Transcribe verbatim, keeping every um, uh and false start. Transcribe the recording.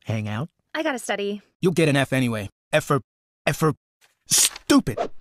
Hang out? I gotta study. You'll get an F anyway. F for... F for... stupid!